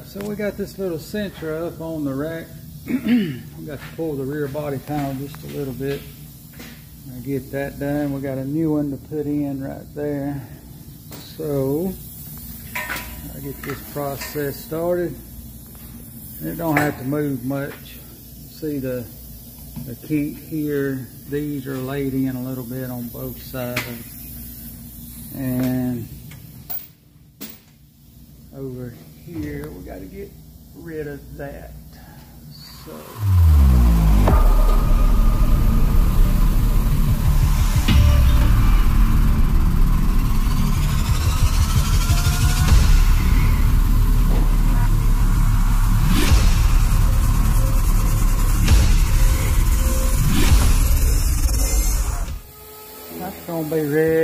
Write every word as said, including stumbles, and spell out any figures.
So we got this little Sentra up on the rack. We got to pull the rear body panel just a little bit. I get that done. We got a new one to put in right there. So I get this process started. It don't have to move much. See the the kink here. These are laid in a little bit on both sides. And over here we got to get rid of that. So that's gonna be ready.